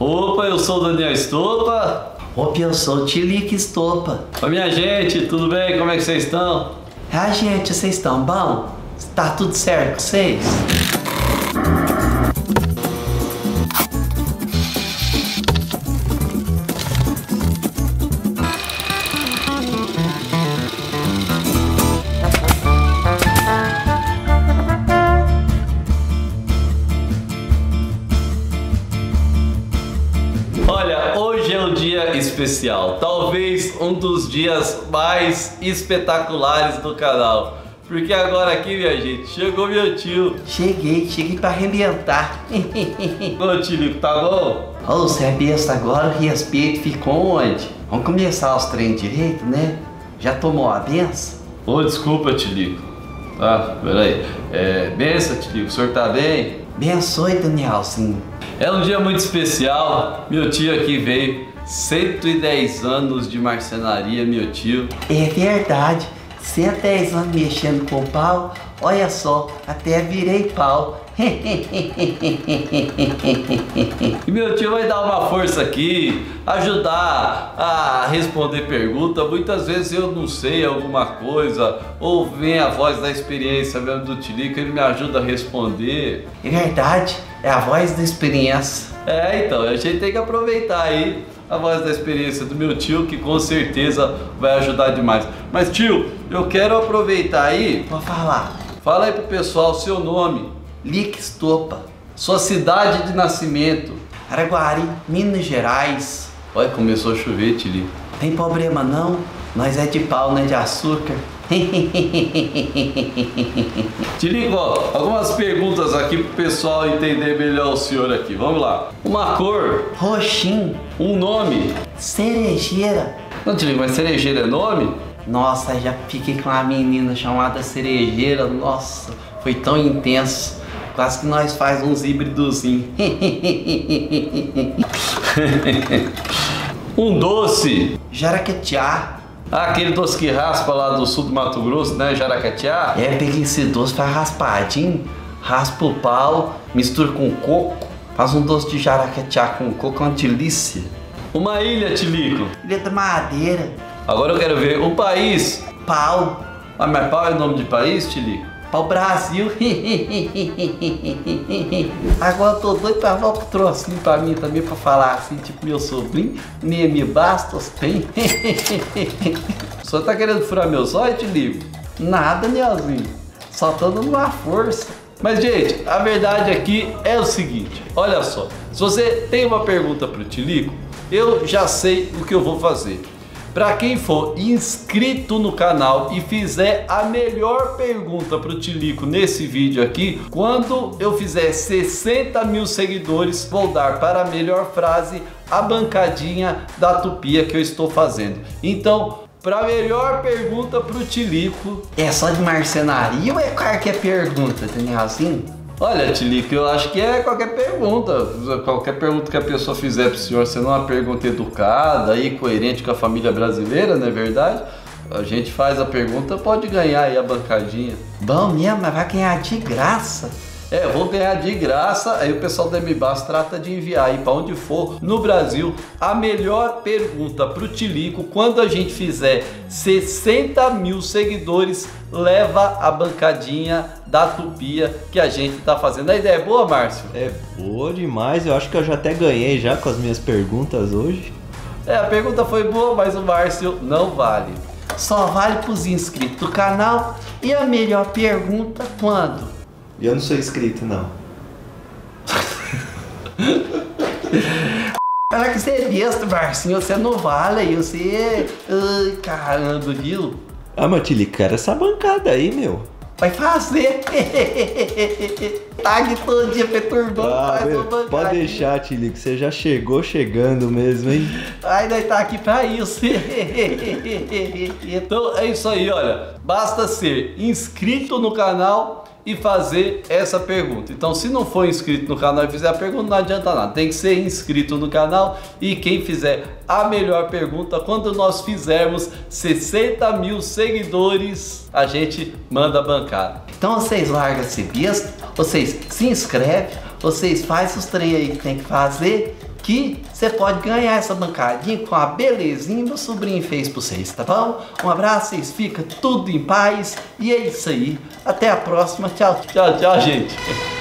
Opa, eu sou o Daniel Estopa. Opa, eu sou o Tilico Estopa. Oi, minha gente, tudo bem? Como é que vocês estão? Ah, gente, vocês estão bom? Tá tudo certo com vocês? Olha, hoje é um dia especial, talvez um dos dias mais espetaculares do canal. Porque agora aqui, minha gente, chegou meu tio. Cheguei pra arrebentar. Ô tio, tá bom? Ô, você é besta agora, o respeito ficou onde? Vamos começar os treinos direito, né? Já tomou a benção? Ô, desculpa, Tilico. Tá, peraí. Benção, Tilico, o senhor tá bem? Bençoe, Danielzinho. É um dia muito especial. Meu tio aqui veio, 110 anos de marcenaria, meu tio. É verdade, 110 anos mexendo com pau, olha só, até virei pau. E meu tio vai dar uma força aqui, ajudar a responder pergunta. Muitas vezes eu não sei alguma coisa, ou vem a voz da experiência mesmo do Tilico, ele me ajuda a responder. É verdade, é a voz da experiência. Então, a gente tem que aproveitar aí a voz da experiência do meu tio, que com certeza vai ajudar demais. Mas tio, eu quero aproveitar aí. Vou falar. Fala aí pro pessoal o seu nome. Tilico Estopa. Sua cidade de nascimento. Araguari, Minas Gerais. Olha, começou a chover, Tilico. Tem problema não, nós é de pau, não é de açúcar. Tilico, ó, algumas perguntas aqui pro pessoal entender melhor o senhor aqui. Vamos lá. Uma cor. Roxinho. Um nome. Cerejeira. Não, Tilico, mas cerejeira é nome? Nossa, já fiquei com uma menina chamada Cerejeira. Nossa, foi tão intenso. Quase que nós faz uns híbridozinhos. Um doce. Jaraquetiá. Ah, aquele doce que raspa lá do sul do Mato Grosso, né? Jaraquetiá. Pega esse doce, faz raspadinho, raspa o pau, mistura com coco, faz um doce de jaraquetiá com coco, é uma delícia. Uma ilha, Tilico. Ilha da Madeira. Agora eu quero ver um país. Pau. Ah, mas pau é nome de país, Tilico? Pau Brasil. Agora eu tô doido pra dar um trocinho pra mim também, pra falar assim, tipo meu sobrinho, nem me bastos tem. O senhor tá querendo furar meu zóio, Tilico? Nada, Nelzinho. Só tô dando uma força. Mas, gente, a verdade aqui é o seguinte, olha só. Se você tem uma pergunta pro Tilico, eu já sei o que eu vou fazer. Para quem for inscrito no canal e fizer a melhor pergunta pro Tilico nesse vídeo aqui, quando eu fizer 60 mil seguidores, vou dar para a melhor frase a bancadinha da tupia que eu estou fazendo. Então, para a melhor pergunta pro Tilico... É só de marcenaria ou é qualquer pergunta, Danielzinho? Olha, Tilico, eu acho que é qualquer pergunta. Qualquer pergunta que a pessoa fizer pro senhor, sendo uma pergunta educada e coerente com a família brasileira, não é verdade? A gente faz a pergunta, pode ganhar aí a bancadinha. Bom mesmo, mas vai ganhar de graça. Eu vou ganhar de graça, aí o pessoal da MBAS trata de enviar aí para onde for no Brasil a melhor pergunta pro Tilico. Quando a gente fizer 60 mil seguidores, leva a bancadinha da tupia que a gente tá fazendo. A ideia é boa, Márcio? É boa demais, eu acho que eu já até ganhei já com as minhas perguntas hoje. A pergunta foi boa, mas o Márcio não vale. Só vale pros inscritos do canal. E a melhor pergunta quando? Eu não sou inscrito, não. Fala que você é besta, Marcinho. Você não vale, você... Ai, caramba, viu? Ah, mas Tilico, quero essa bancada aí, meu. Vai fazer. Tag todo dia perturbando, faz uma bancada. Pode deixar, Tilico, você já chegou chegando mesmo, hein? Ai, nós tá aqui pra isso. Então é isso aí, olha. Basta ser inscrito no canal e fazer essa pergunta. Então, se não for inscrito no canal e fizer a pergunta, não adianta nada. Tem que ser inscrito no canal e quem fizer a melhor pergunta, quando nós fizermos 60 mil seguidores, a gente manda bancar. Então vocês largam esse besta, vocês se inscrevem, vocês fazem os trem aí que tem que fazer que você pode ganhar essa bancadinha com a belezinha que meu sobrinho fez pra vocês, tá bom? Um abraço, vocês ficam tudo em paz e é isso aí. Até a próxima, tchau. Tchau, tchau, gente.